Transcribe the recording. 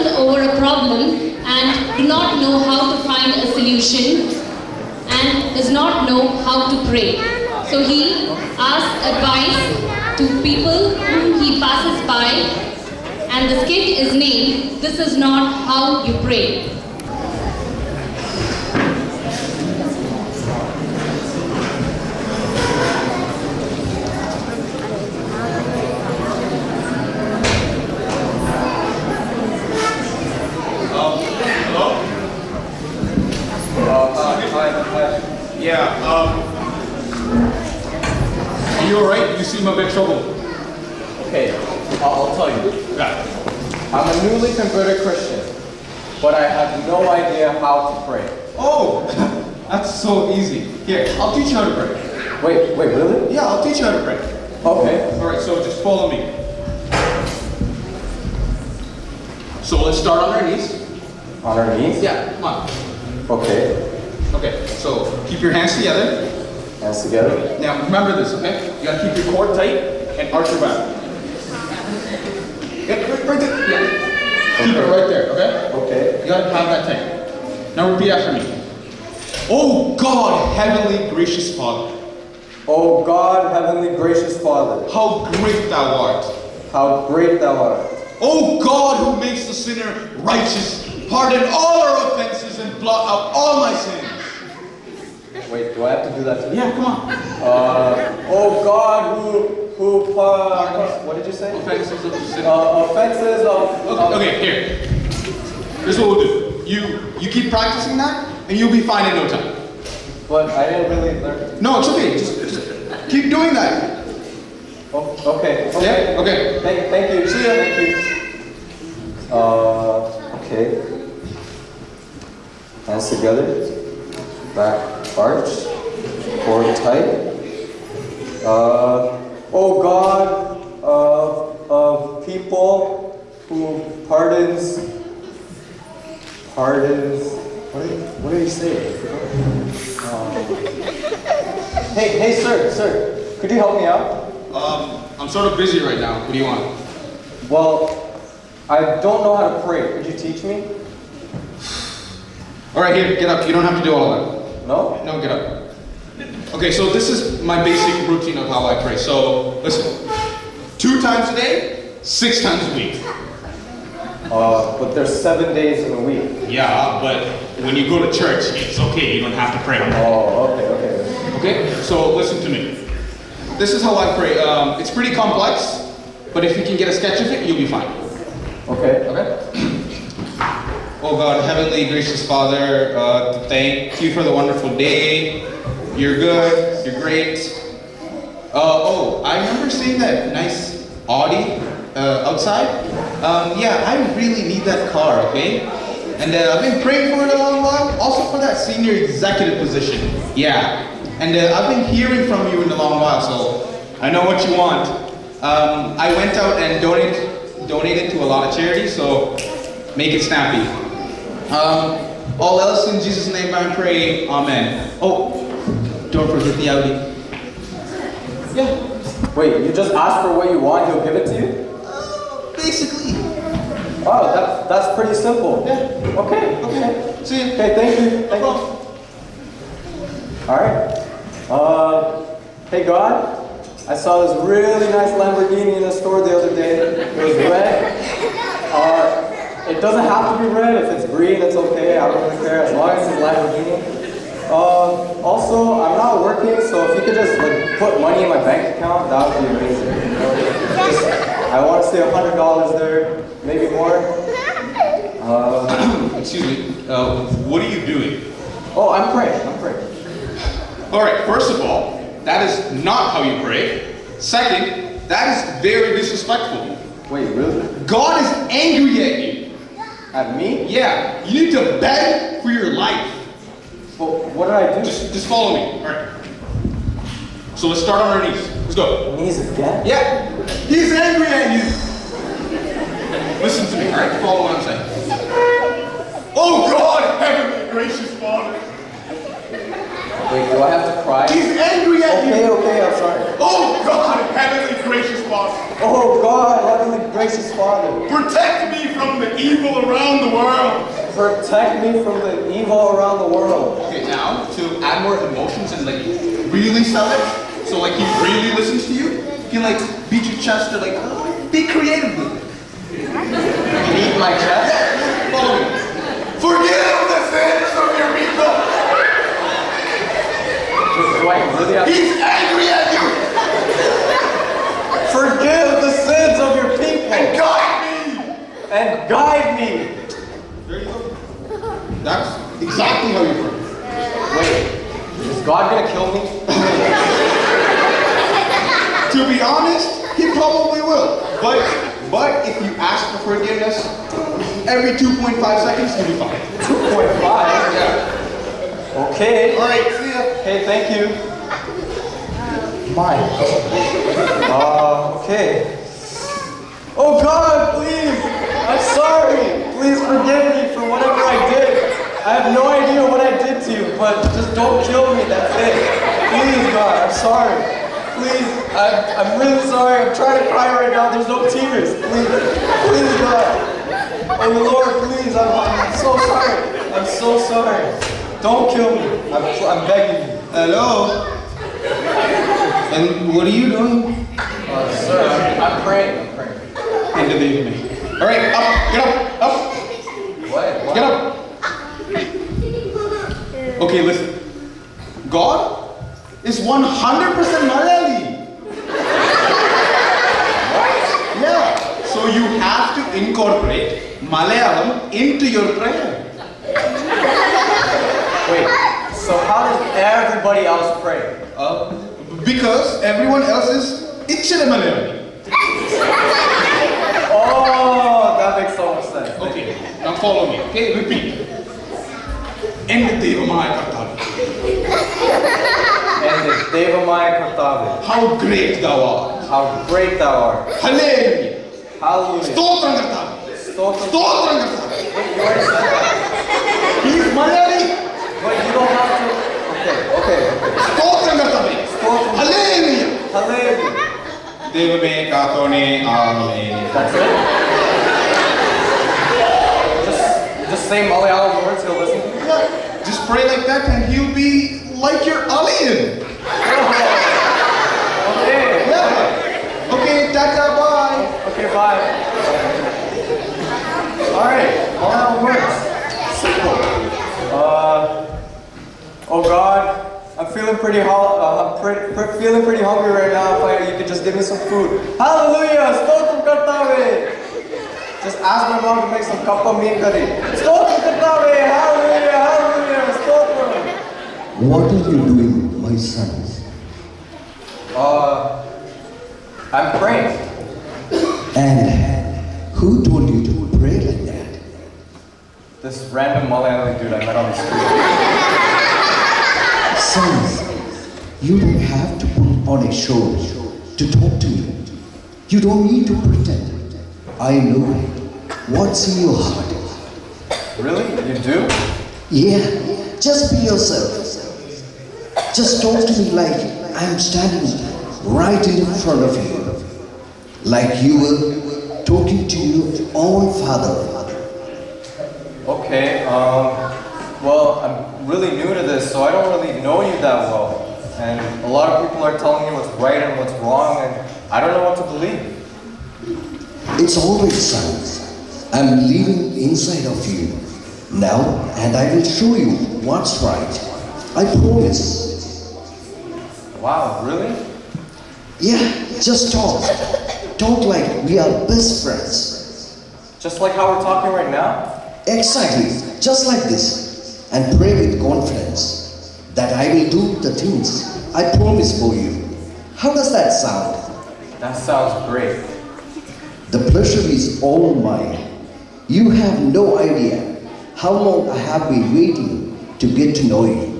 puzzled over a problem and do not know how to find a solution and does not know how to pray. So he asks advice to people whom he passes by, and the skit is named "This is Not How You Pray." Are you alright? You seem a bit troubled. Okay, I'll tell you. Yeah. I'm a newly converted Christian, but I have no idea how to pray. Oh, that's so easy. Here, I'll teach you how to pray. Wait, really? Yeah, I'll teach you how to pray. Okay. Alright, so just follow me. So let's start on our knees. On our knees? Yeah, come on. Okay. Okay, so keep your hands together. Hands together. Now remember this, okay? You gotta keep your core tight and arch your back. Yeah, right there. Yeah. Keep it right there, okay? Okay. You gotta have that tight. Now repeat after me. Oh God, heavenly gracious Father. Oh God, heavenly gracious Father. How great thou art. How great thou art. Oh God, who makes the sinner righteous, pardon all our offenses and blot out all my sins. Wait, do I have to do that too? Yeah, come on. Oh God, what did you say? Offenses of the sinner. Offenses of... Okay, here. Here's what we'll do. You keep practicing that, and you'll be fine in no time. But I didn't really learn. No, it's okay. Just keep doing that. Oh, okay. Yeah? Okay. Thank you. See ya. Thank you. Okay. Hands together. Back arch. Core tight. Oh God of people who pardons. What did he say? Hey, sir, could you help me out? I'm sort of busy right now. What do you want? Well, I don't know how to pray. Could you teach me? All right, here, get up. You don't have to do all of that. No? No, get up. Okay, so this is my basic routine of how I pray. So, listen. 2 times a day, 6 times a week. But there's 7 days in a week. Yeah, but when you go to church, it's okay. You don't have to pray. Oh, okay. Okay, so listen to me. This is how I pray. It's pretty complex, but if you can get a sketch of it, you'll be fine. Okay. Oh God, heavenly gracious Father, thank you for the wonderful day. You're good. You're great. I remember seeing that nice Audi outside. Yeah, I really need that car, okay? And I've been praying for it a long while, also for that senior executive position. Yeah, and I've been hearing from you in a long while, so I know what you want. I went out and donated to a lot of charities, so make it snappy. All else in Jesus' name I pray, amen. Oh, don't forget the Audi. Yeah. Wait, you just ask for what you want, he'll give it to you? Basically. Wow, that's pretty simple. Yeah. Okay. See you. Okay, thank you. Alright. Hey God, I saw this really nice Lamborghini in the store the other day. It was red. It doesn't have to be red. If it's green, it's okay. I don't really care as long as it's Lamborghini. Also, I'm not working, so if you could just put money in my bank account, that would be amazing. I want to say $100 there, maybe more. Excuse me. What are you doing? Oh, I'm praying. All right. First of all, that is not how you pray. Second, that is very disrespectful. Wait, really? God is angry at you. At me? Yeah. You need to beg for your life. Well, what did I do? Just follow me. All right. So let's start on our knees. Let's go. Knees again? Yeah. He's angry at you. Listen to me. All right. Follow what I'm saying. Oh God, heavenly gracious Father. Wait, do I have to cry? He's angry at you. Okay, I'm sorry. Oh God, heavenly gracious Father. Oh God, heavenly gracious Father. Protect me from the the evil around the world. Protect me from the evil around the world. Okay, now to add more emotions and like really sell it, so like he really listens to you, you can like beat your chest to like, be creative with it. Beat my chest? Yeah, follow me. Forgive the sins of your people. Do I really have to? He's angry at you. Forgive the sins of your people. And guide me. And guide me. There you go. That's exactly how you pray. Wait, is God gonna kill me? To be honest, he probably will. But if you ask for forgiveness, every 2.5 seconds, you'll be fine. 2.5? Yeah. Okay. All right, see ya. Okay, thank you. My okay. Oh God, please! I'm sorry! Please forgive me for whatever I did. I have no idea what I did to you, but just don't kill me, that's it. Please, God, I'm sorry. Please, I'm really sorry. I'm trying to cry right now. There's no tears. Please, God. Oh Lord, please, I'm so sorry. I'm so sorry. Don't kill me. I'm begging you. Hello? And what are you doing? Sir, I'm praying. Into the evening. All right, up, get up. What? Get up. Okay, listen. God is 100% Malayali. Yeah. So you have to incorporate Malayalam into your prayer. Wait, so how does everybody else pray? Because everyone else is Ichira Malayali. Oh, that makes so much sense. Okay, now follow me. Okay, repeat. Endevamaya Kartavi. Endevamaya Kartavi. How great thou art. How great thou art. Hallelujah. Hallelujah. Stotram Kartavi. Stotram. Stotram Kartavi. Wait, you already said that. He's Malayali. But you don't have to. Okay. Stotram Kartavi. Stotram. Hallelujah. Hallelujah. Devame Katone Amen. That's it? Just say Malayalam words, he'll listen to you? Yeah. Just pray like that and he'll be like your alien. Okay. Yeah. Okay, tata, bye. Okay, bye. Alright, Malayalam words. Simple. Oh God, I'm feeling pretty hungry right now. If you could just give me some food. Hallelujah! Stotram Kartave! Just ask my mom to make some kappa mean curry. Stotram Kartave! Hallelujah! Stotram! What are you doing, my son? I'm praying. And who told you to pray like that? This random Malayali dude I met on the street. Son, you don't have to put on a show to talk to me. You don't need to pretend. I know what's in your heart. Really? You do? Yeah, just be yourself. Just talk to me like I'm standing right in front of you. Like you were talking to your own father. Okay, well, I'm really new to this, so I don't really know you that well. And a lot of people are telling me what's right and what's wrong, and I don't know what to believe. It's all right, son. I'm living inside of you now, and I will show you what's right. I promise. Wow, really? Yeah, just talk. Talk like we are best friends. Just like how we're talking right now? Exactly, just like this. And pray with confidence that I will do the things I promise for you. How does that sound? That sounds great. The pleasure is all mine. You have no idea how long I have been waiting to get to know you.